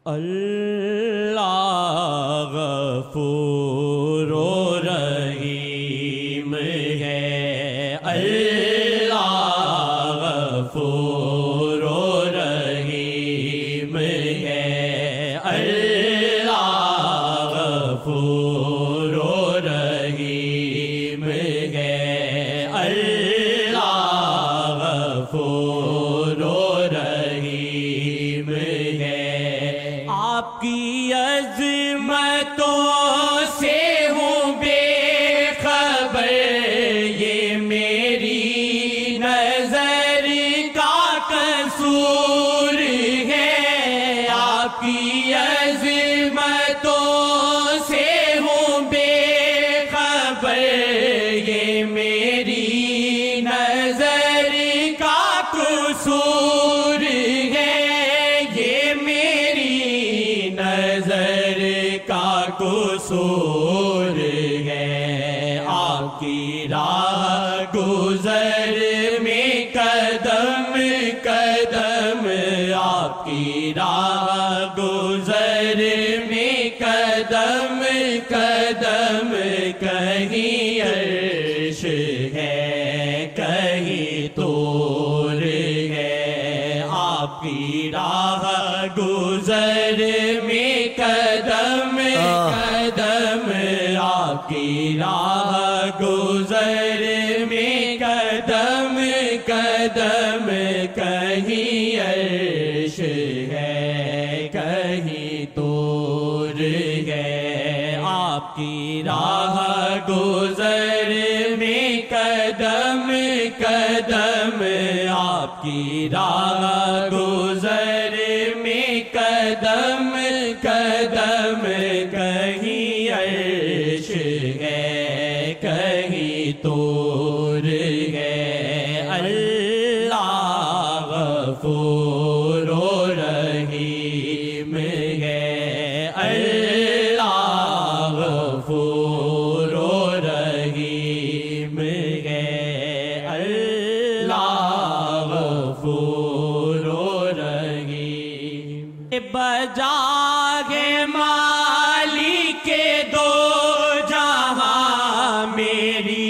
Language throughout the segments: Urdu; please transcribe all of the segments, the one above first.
اللہ غفور و رحیم ہے، اللہ غفور و رحیم ہے، اللہ غفور و رحیم ہے، اللہ غفور و رحیم ہے۔ آپ کی عظمتوں سے ہوں بے خبر، یہ میری نظر کا قصور ہے۔ آپ کی عظمتوں سے ہوں بے خبر، یہ میری نظر کا قصور ہے، یہ میری نظر کا قصور ہے۔ آپ کی راہ گزر میں قدم قدم، آپ کی راہ گزر میں قدم قدم، کہیں عرش ہے کہیں طور ہے۔ آپ کی راہ گزر میں قدم قدم، آپ کی راہ گزر میں قدم قدم، کہیں عرش ہے کہیں طور ہے۔ آپ کی راہ گزر میں قدم قدم، آپ کی راہ گزر میں قدم قدم، کہیں عرش ہے کہیں طور ہے۔ اللہ غفور و رحیم ہے، اللہ غفور و رحیم ہے، اللہ غفور و رحیم۔ بجا گے مالک دو جہاں، میری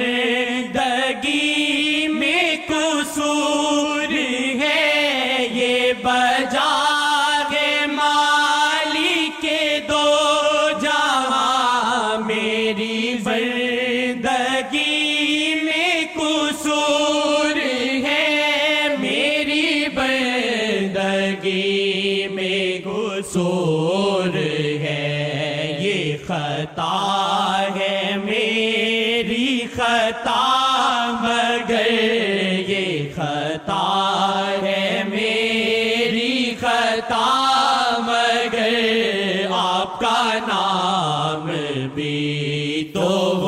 بندگی میں قصور ہے، یہ بجا گے مالک دو جہاں، میری بندگی میں قصور ہے، میری بندگی میں قصور ہے۔ یہ خطا ہے میری خطا مگر، یہ خطا ہے میری خطا مگر، آپ کا نام بھی تو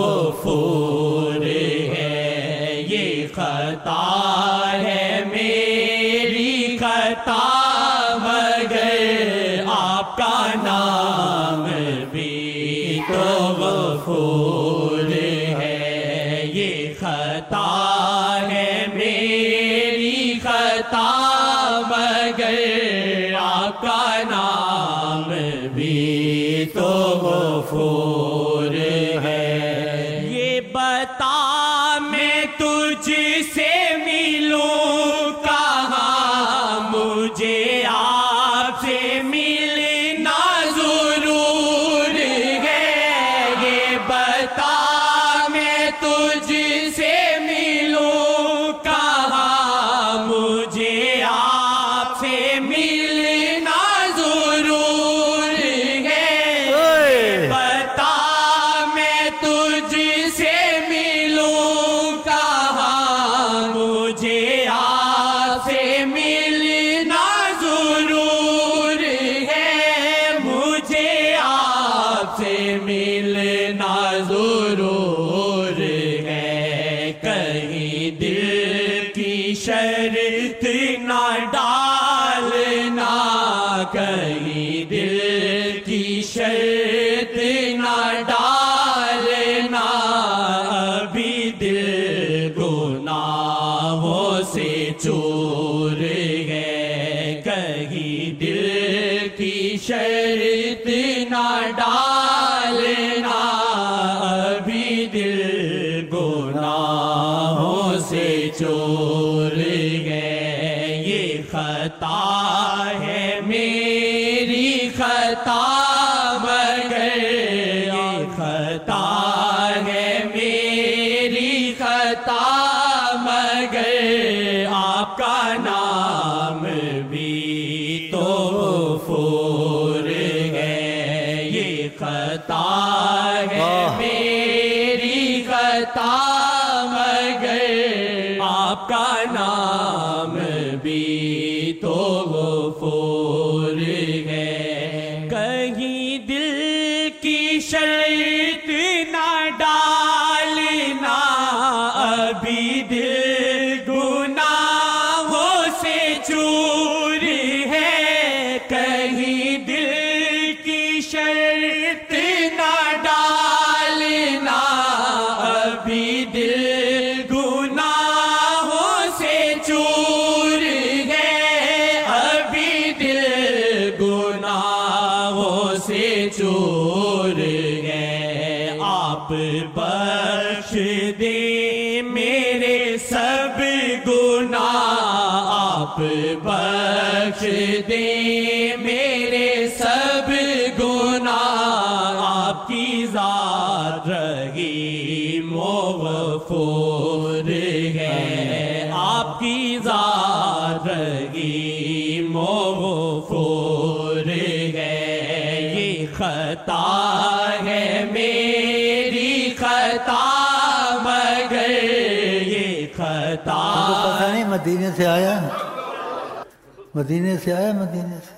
غفور ہے۔ یہ خطا ہے میری خطا مگر، آپ کا نام بھی تو غفور ہے۔ یہ خطا ہے میری خطا مگر، آپ کا نام بھی تو غفور ہے۔ یہ بتا میں تجھ سے ملوں کہاں، مجھے آپ سے ملنا ضرور ہے۔ یہ بتا میں تجھ سے ملوں کہاں، مجھے آپ سے ملنا ضرور ہے۔ بتا میں تجھ سے ملوں کہاں، مجھے آپ سے ملنا ضرور ہے، مجھے آپ سے ملنا ضرور ہے۔ کہیں دل کی شرط نہ ڈالنا، کہیں دل کی شرط نہ ڈالنا، ابھی دل گناہوں سے چور ہے۔ کہیں دل کی شرط نہ ڈالنا ابھی دل گناہوں سے چور ہے یہ خطا ہے میری خطا مگر یہ خطا ہے میری خطا مگر آپ کا نام بھی تو غفور ہے یہ خطا ہے میری خطا مگر آپ کا نام بھی تو غفور ہے کہیں دل کی شرط نہ ڈالنا ابھی دل گناہوں سے چور ہے کہیں دل کی شرط نہ ڈالنا ابھی دل گناہوں سے چور ہے ابھی دل گناہوں سے چور ہے آپ بخش دے میرے سب گناہ آپ بخش دے میرے سب گناہ آپ کی ذات رحیم و غفور ہے آپ کی ذات رحیم و غفور ہے یہ خطا ہے میری خطا مگر یہ خطا پتہ نہیں مدینے سے آیا مدینے سے آیا مدینے سے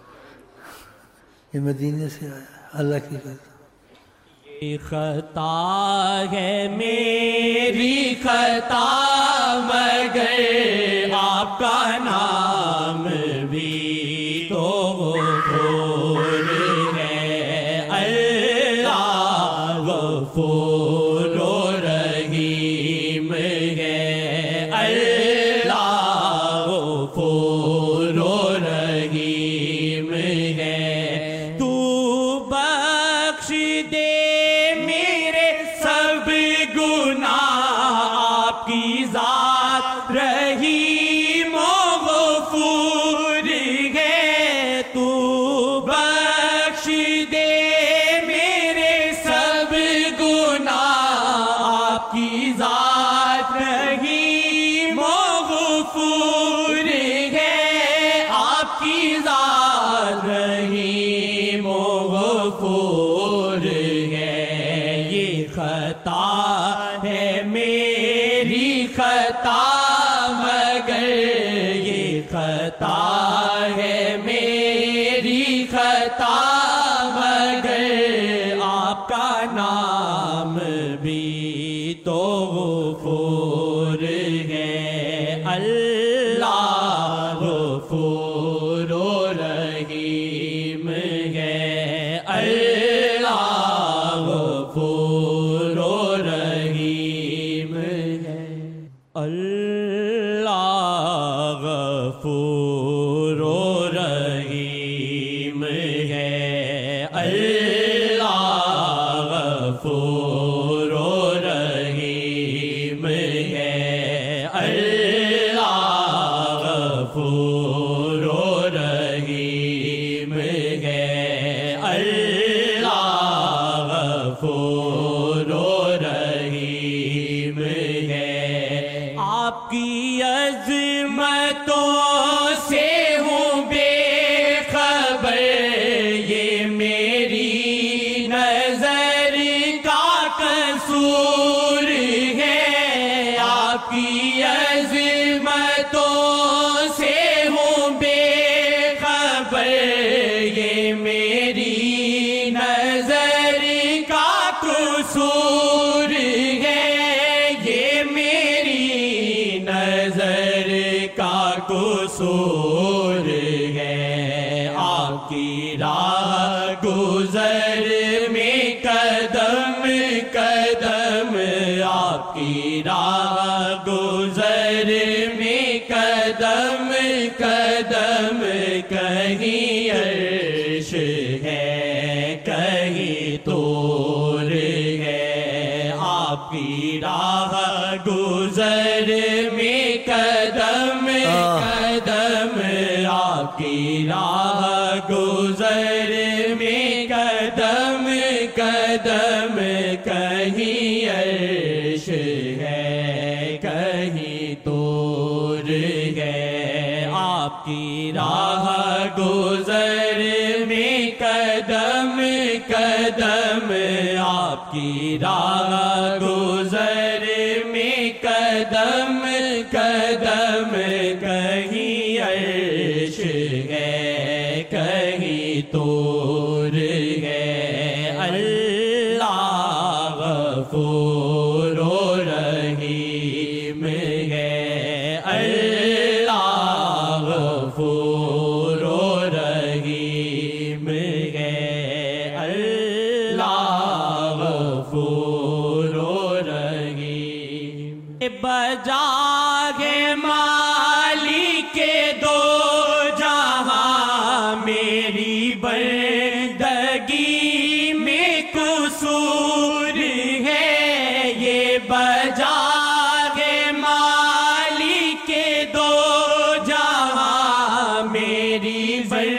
یہ مدینے سے آیا اللہ کی قسم یہ خطا ہے میری خطا مگر آپ کا نام بھی تو غفور ہے اللہ غفور و رحیم ہے اللہ غفور و رحیم ہے تو بخش دے میرے سب گناہ آپ کی ذات رحیم و غفور ہے تو بخش دے میرے سب گناہ آپ کی ذات رحیم و غفور ہے آپ کی ذات رحیم و غفور ہے یہ خطا ہے میری خطا مگر یہ خطا ہے میری خطا مگر آپ کا نام بھی تو غفور ہے اللہ غفور و رحیم ہے اللہ غفور و رحیم ہے اللہ غفور و رحیم ہے اللہ غفور و رحیم ہے اللہ غفور و رحیم ہے اللہ غفور و رحیم ہے آپ کی عظمتوں سے ہوں بے خبر یہ میری نظر کا قصور ہے آپ کی عظمتوں سے ہوں بے خبر یہ میری نظر کا قصور ہے یہ میری نظر کا قصور ہے آپ کی راہ گزر میں قدم قدم آپ کی راہ گزر میں قدم قدم کہیں راہ گزر میں قدم قدم آپ کی راہ گزر میں قدم قدم کہیں عرش ہے کہیں طور ہے آپ کی راہ گزر میں قدم قدم آپ کی راہ گزر میں قدم قدم کہیں عرش ہے کہیں طور ہے اللہ غفور و رحیم ہے اللہ غفور و رحیم ہے اللہ غفور و رحیم بجا گے مالک دو جہاں میری بندگی میں قصور ہے یہ بجا گے مالک دو جہاں میری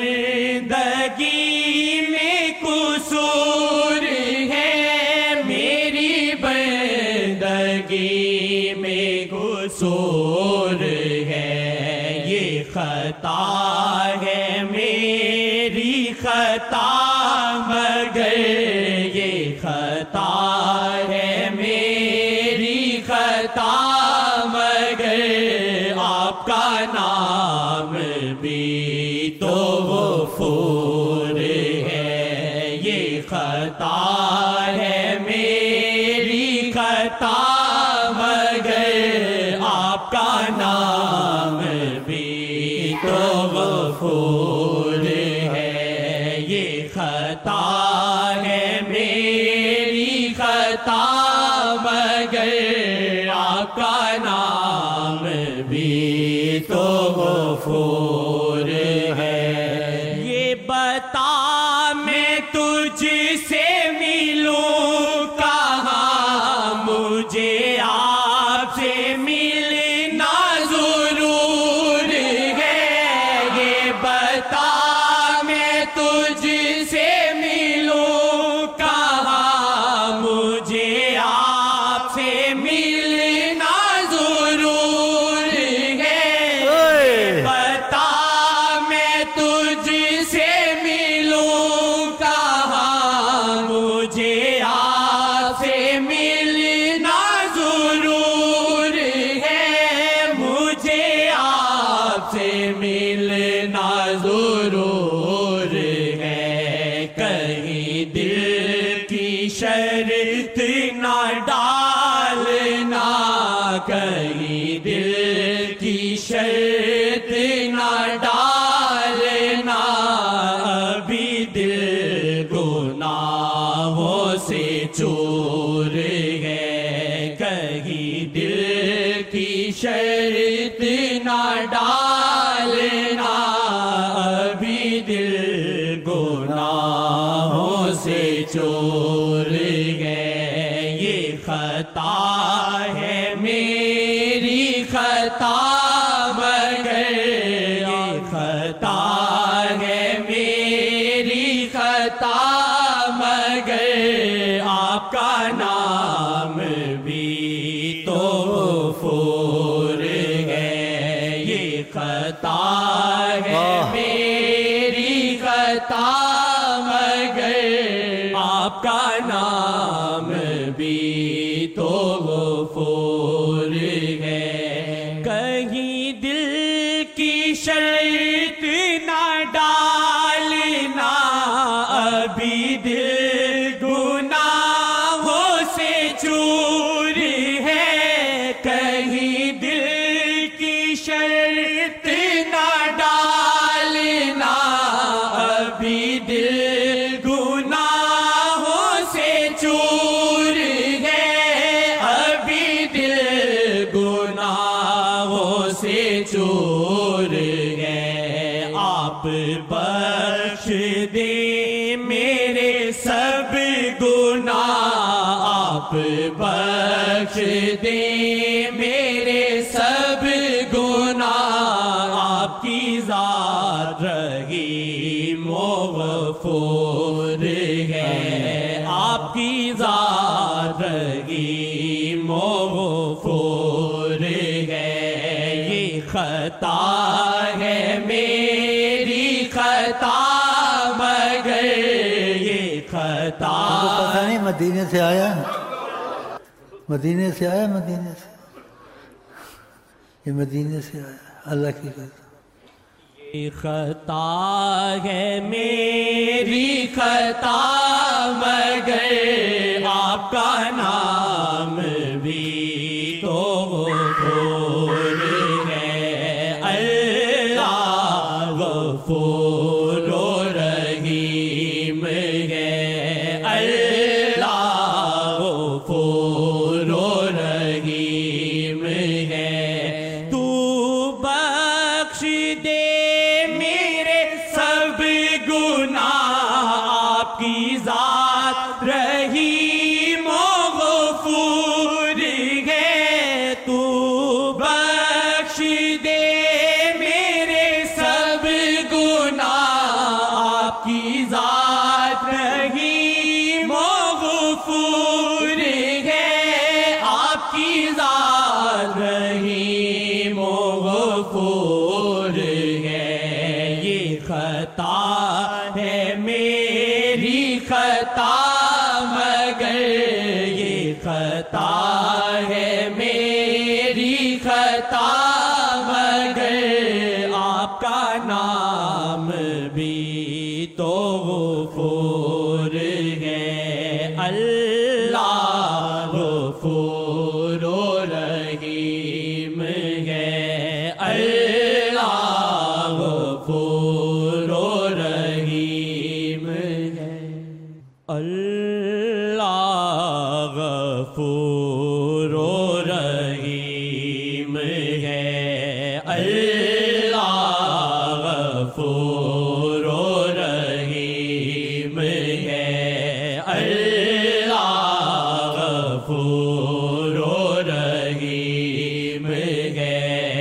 بندگی میں قصور ہے میری بندگی میں قصور ہے یہ خطا ہے میری خطا مگر یہ خطا ہے میری خطا مگر آپ کا نام بھی تو غفور ہے یہ خطا ہے میری خطا مگر آپ کا نام بھی تو غفور ہے یہ خطا ہے میری خطا مگر آپ کا نام بھی تو غفور ہے یہ بتا میں تجھ سے ملوں کہاں مجھے آپ سے ملنا ضرور ہے یہ بتا میں تجھ سے ملوں کہاں مجھے آپ سے ملنا ضرور ہے بتا میں تجھ سے ملوں کہاں مجھے آپ سے ملنا ضرور ہے مجھے آپ سے ملنا ضرور ہے کہیں دل کی شرط نہ ڈالنا کہیں دل کی شرط نہ ڈالنا ابھی دل گناہوں سے چور ہے کہیں دل کی شرط نہ ڈالنا ابھی دل گناہوں سے چور ہے یہ خطا ہے میری خطا مگر یہ خطا ہے میری خطا مگر آپ کا نام بھی تو غفور ہے یہ خطا ہے میری خطا مگر آپ کا نام بھی تو غفور ہے کہیں دل کی شرط نہ ڈالنا ابھی دل گناہوں سے چور ہے کہیں دل کی شرط نہ ڈالنا ابھی دل گناہوں سے چور ہے ابھی دل گناہوں سے چور ہے آپ بخش دے میرے سب گناہ آپ بخش بخش دے میرے سب گناہ، آپ کی ذات رحیم و غفور ہے، آپ کی ذات رحیم و غفور ہے۔ یہ خطا ہے میری خطا مگر یہ خطا پتہ نہیں مدینے سے آیا، مدینے سے آیا، مدینے سے، یہ مدینے سے آیا، اللہ کی قسم۔ یہ خطا ہے میری خطا مگر آپ کا نام بھی تو غفور ہے، اللہ غفور و رحیم ہے، اللہ غفور و رحیم ہے۔ تو بخش دے میرے سب گناہ، آپ کی ذات رحیم و غفور ہے، تو بخش دے میرے سب گناہ، آپ کی ذات رحیم و غفور ہے، آپ کی ذات رحیم و غفور ہے۔ یہ خطا ہے میری خطا مگر یہ خطا ہے میری خطا مگر آپ کا نام بھی تو غفور ہے، اللہ غفور و رحیم ہے، اللہ غفور و رحیم ہے، اللہ غفور و رحیم ہے، اللہ غفور و رحیم ہے، اللہ غفور و رحیم ہے،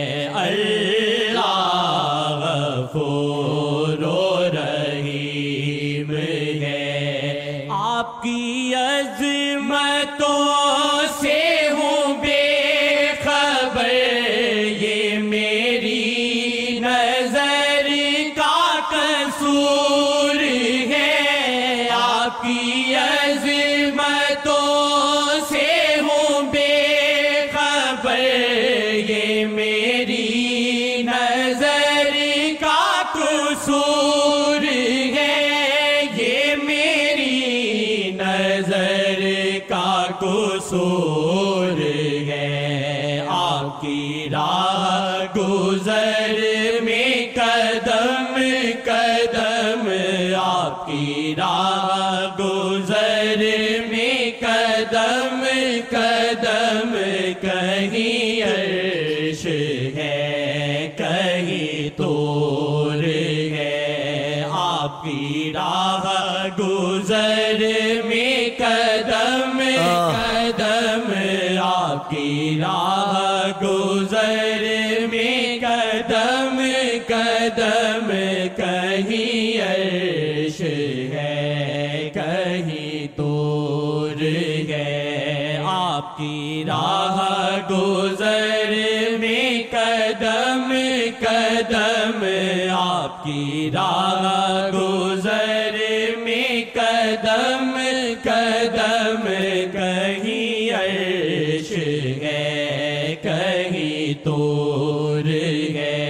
اللہ غفور و رحیم ہے۔ آپ کی عظمتوں سے ہوں بے خبر، یہ میری نظر کا قصور ہے، آپ کی عظمتوں سے ہوں بے خبر، یہ میری نظر کا قصور ہے، یہ میری نظر کا قصور ہے۔ آپ کی راہ گزر میں قدم قدم، آپ کی راہ گزر میں قدم قدم، کہیں عرش ہے کہیں طور ہے، آپ کی راہ گزر میں قدم قدم، آپ کی راہ گزر میں قدم قدم، کہیں عرش ہے کہیں طور ہے، آپ کی راہ گزر میں قدم قدم، آپ کی راہ گزر میں قدم قدم، کہیں عرش ہے کہیں طور ہے،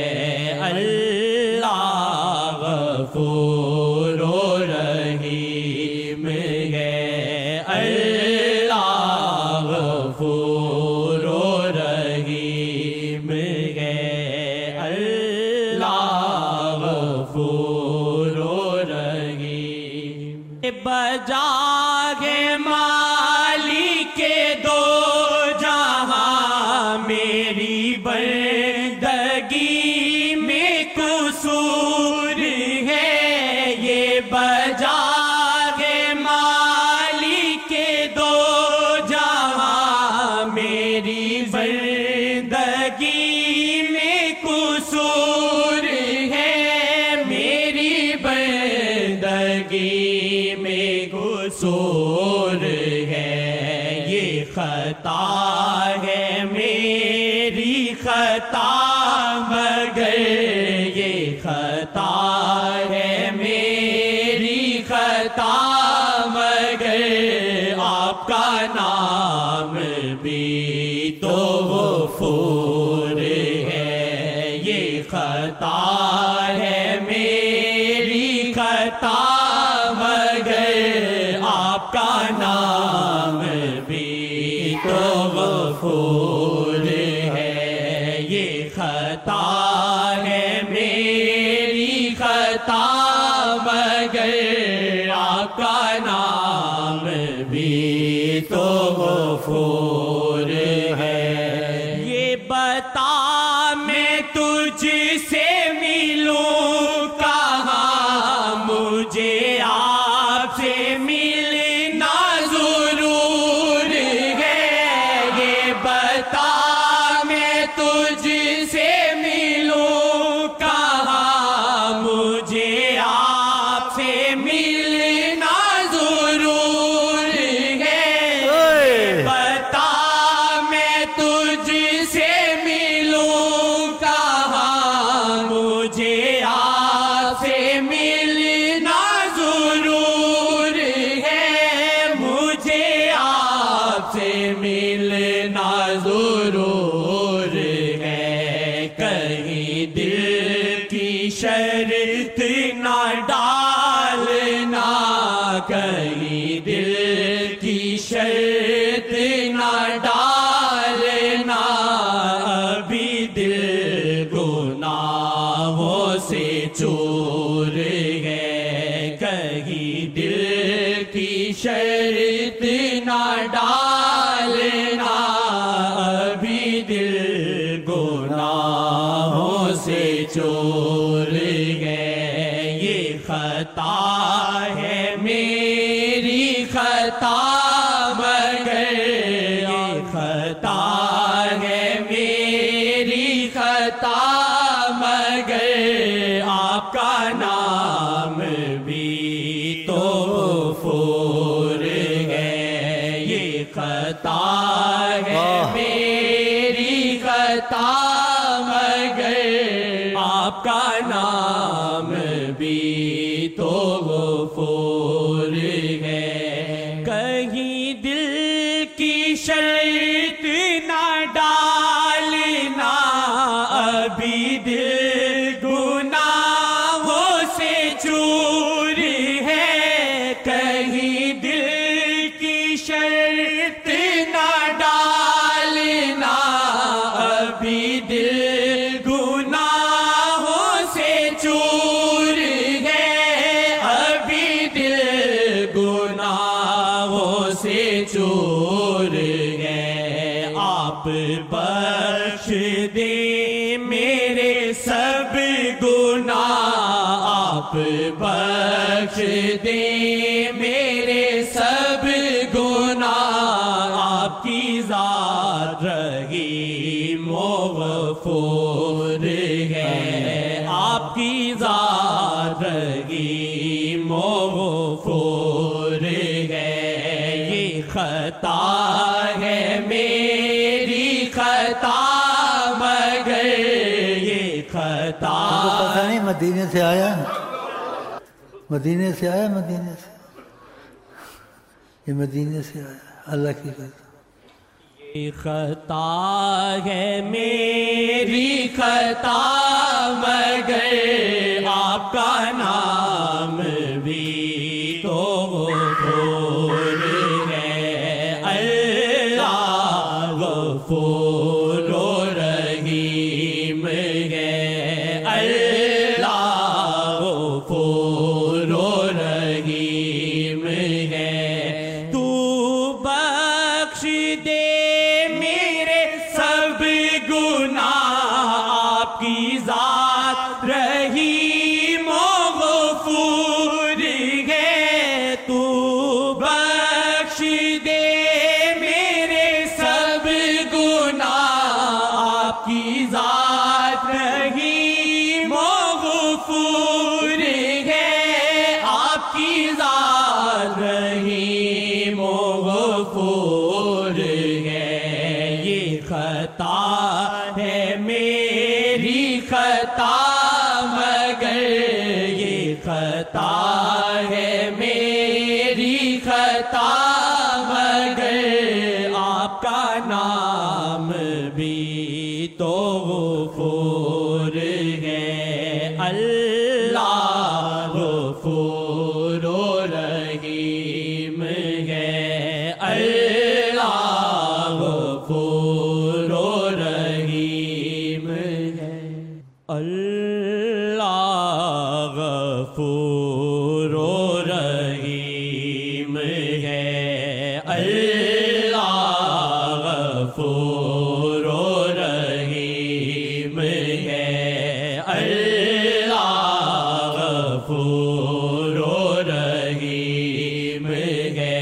اللہ غفور و رحیم ہے، اللہ غفور و رحیم ہے، اللہ غفور و رحیم۔ بجا گے مالک دو جہاں، میری بندگی میں قصور ہے، یہ بجا گے مالک دو جہاں، میری زندگی میں قصور ہے، یہ خطا ہے میری خطا، مگر یہ خطا ہے میری خطا، مگر آپ کا نام بھی تو غفور ہے، یہ خطا ہے میری خطا، مگر آپ کا نام بھی تو غفور ہے، یہ خطا ہے میری خطا، مگر آپ کا نام بھی تو غفور ہے۔ یہ بتا میں تجھ سے ملوں کہاں، مجھے آپ سے ملنا ضرور ہے، یہ بتا میں تجھ سے ملوں کہاں، مجھے آپ سے ملنا ضرور ہے، بتا میں تجھ سے ملوں کہاں، مجھے آپ سے ملنا ضرور ہے، مجھے آپ سے ملنا ضرور ہے، کہیں دل کی شرط نہ ڈالنا، کہیں دل کی شرط نہ ڈالنا، ابھی دل گناہوں سے چور ہے، کہیں دل کی شرط نہ ڈالنا، ابھی دل گناہوں سے چور ہے، یہ خطا ہے میری خطا، مگر یہ خطا ہے میری خطا، مگر آپ کا نام بھی تو غفور ہے، یہ خطا ہے میری خطا، مگر آپ کا نام بھی تو غفور ہے، کہیں دل کی شرط نہ ڈالنا، ابھی دل گناہوں سے چور ہے، کہیں دل کی شرط نہ ڈالنا، ابھی دل گناہوں سے چور ہے، ابھی دل گناہوں سے چور ہے، آپ بخش دیں میرے سب گناہ، آپ بخش دیں میرے سب گناہ، آپ کی ذات رحیم و غفور ہے، آپ کی ذات رحیم و غفور ہے، یہ خطا ہے میری خطا، مگر یہ خطا پتہ نہیں مدینے سے آیا، مدینے سے آیا، مدینے سے، یہ مدینے سے آیا، اللہ کی قسم۔ یہ خطا ہے میری خطا، مگر آپ کا نام بھی تو غفور ہے، اللہ غفور و رحیم ہے، اللہ غفور و رحیم ہے، تو بخش دے میرے سب گناہ، آپ کی ذات رحیم و غفور ہے، تو بخش دے میرے سب گناہ، آپ کی ذات رحیم و غفور ہے، آپ کی ذات رحیم و غفور ہے یہ خطا ہے میری خطا مگر یہ خطا ہے میری خطا مگر آپ کا نام بھی تو غفور ہے اللہ غفور و رحیم ہے اللہ غفور و رحیم ہے اللہ غفور و رحیم ہے اللہ غفور و رحیم ہے اللہ غفور و رحیم ہے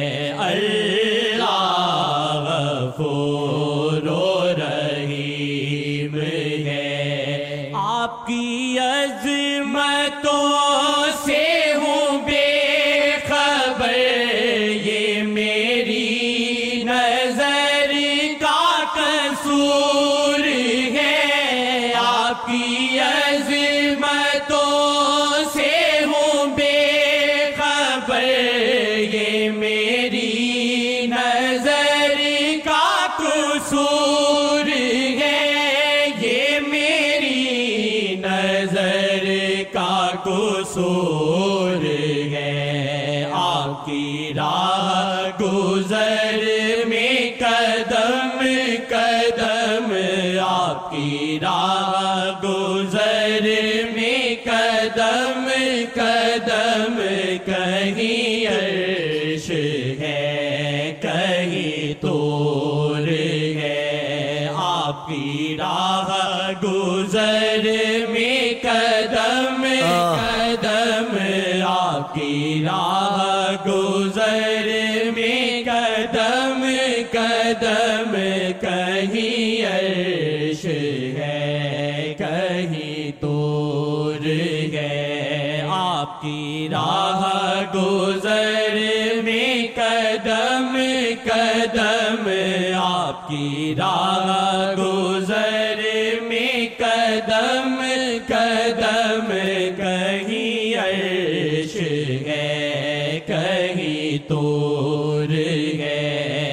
اللہ غفور و رحیم ہے آپ کی عظمتوں سے ہوں بے خبر یہ میری نظر کا قصور ہے آپ کی عظمتوں سے ہوں بے خبر یہ میری نظر کا قصور ہے یہ میری نظر کا قصور ہے آپ کی راہ گزر میں قدم قدم آپ کی راہ گزر میں قدم قدم کہیں عرش ہے کہیں طور ہے آپ کی راہ گزر میں قدم قدم آپ کی راہ گزر میں قدم قدم کہیں عرش ہے کہیں طور ہے آپ کی راہ گزر میں قدم قدم آپ کی راہ گزر میں قدم قدم کہیں عرش ہے کہیں طور ہے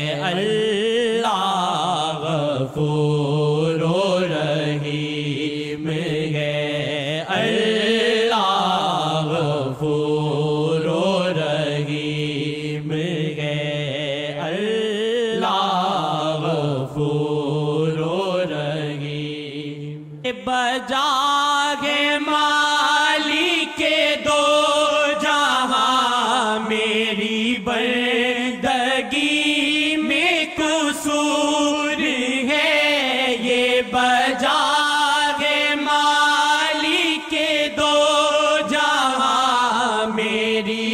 اللہ غفور و رحیم ہے اللہ غفور و رحیم ہے اللہ غفور و رحیم بجا گے مالک دو جہاں میری بندگی میں قصور ہے یہ بجا گے مالک دو جہاں میری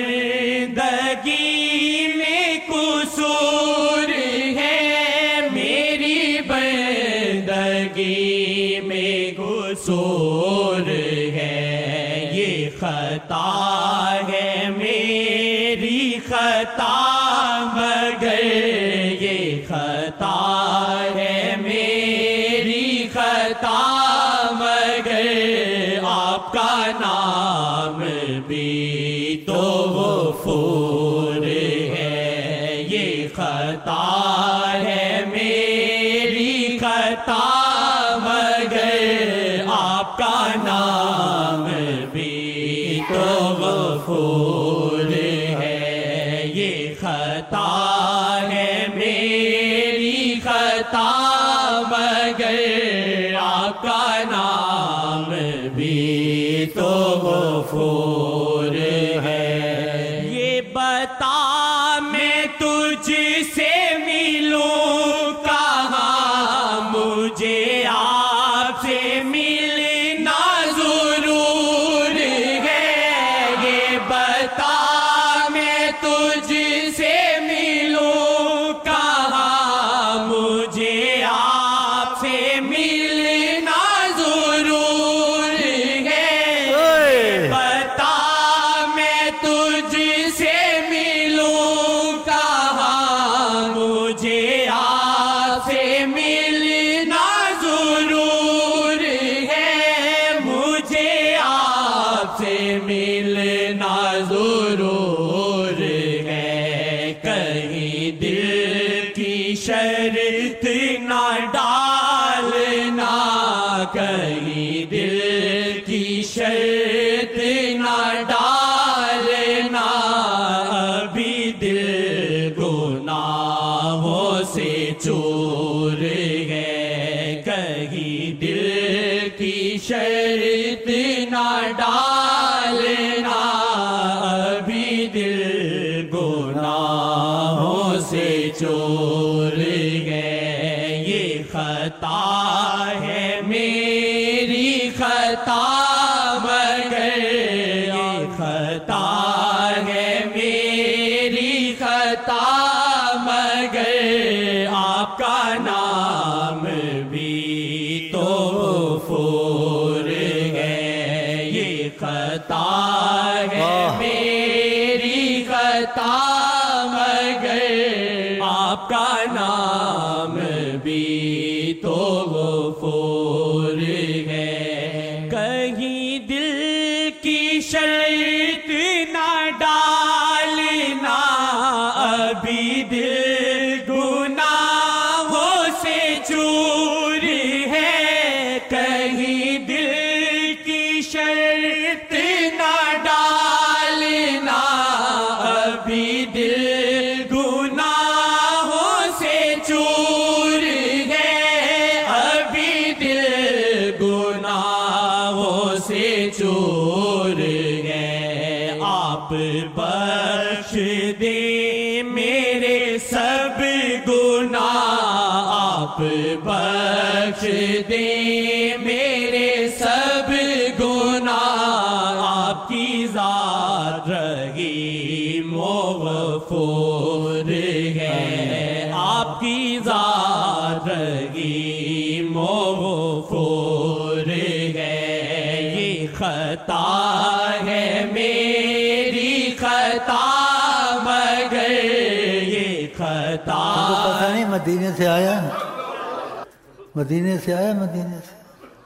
بندگی میں قصور ہے میری بندگی میں قصور ہے یہ خطا ہے میری خطا مگر یہ خطا ہے میری خطا مگر آپ کا نام بھی تو غفور ہے یہ خطا ہے میری خطا مگر آپ کا نام بھی تو غفور ہے یہ خطا ہے میری خطا مگر آپ کا نام بھی تو غفور ہے یہ بتا میں تجھ سے ملوں کہاں مجھے آپ سے ملنا ضرور ہے یہ بتا میں تجھ سے ملوں کہاں مجھے آپ سے ملنا ضرور ہے بتا میں تجھ سے ملوں کہاں، مجھے آپ سے ملنا ضرور ہے، مجھے آپ سے ملنا ضرور ہے، کہیں دل کی شرط نہ ڈالنا، کہیں دل کی شرط نہ ڈالنا، ابھی دل گناہوں سے چور ہے، کہیں دل کی شرط نہ ڈالنا، ابھی دل گناہوں سے چور ہے، یہ خطا ہے میری خطا، مگر یہ خطا ہے میری خطا، مگر آپ کا نام بھی تو غفور ہے، یہ خطا ہے میری خطا، مگر آپ کا نام بھی تو غفور ہے، کہیں دل کی شرط نہ ڈالنا، ابھی دل گناہوں سے چور ہے، کہیں دل کی شرط نہ ڈالنا، ابھی دل گناہوں سے چور ہے، ابھی دل گناہوں سے چور ہے، آپ بخش دیں میرے سب گناہ، آپ بخش دیں میرے سب گناہ، آپ کی ذات رحیم و غفور ہے، آپ کی ذات رحیم و غفور ہے، یہ خطا ہے میری خطا، مگر یہ خطا پتہ نہیں مدینے سے آیا، مدینے سے آیا، مدینے سے،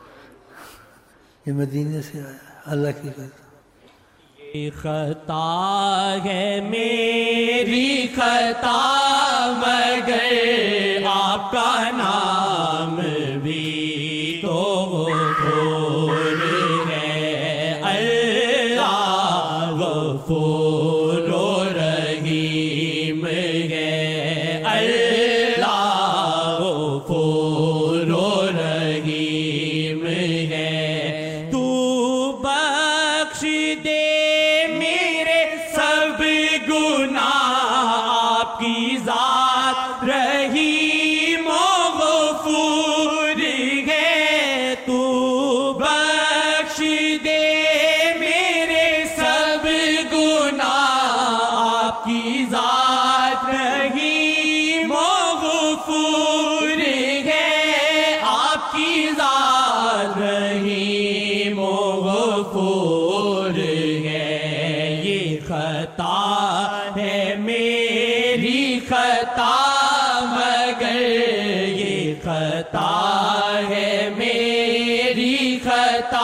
یہ مدینے سے آیا، اللہ کی قسم، یہ خطا ہے میری خطا، مگر آپ کا نام بھی تو غفور ہے، اللہ غفور و رحیم ہے، اللہ غفور و رحیم ہے، تو بخش دے میرے سب گناہ، آپ کی ذات رحیم و غفور ہے، تو بخش دے میرے سب گناہ، آپ کی ذات رحیم و غفور ہے، آپ کی ذات رحیم و غفور ہے، یہ خطا ہے میری خطا، مگر یہ خطا ہے میری خطا،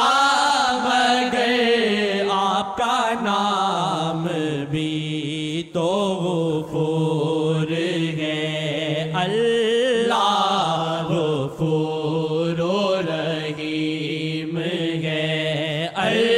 مگر آپ کا نام بھی تو غفور ہے، اللہ غفور و رحیم ہے،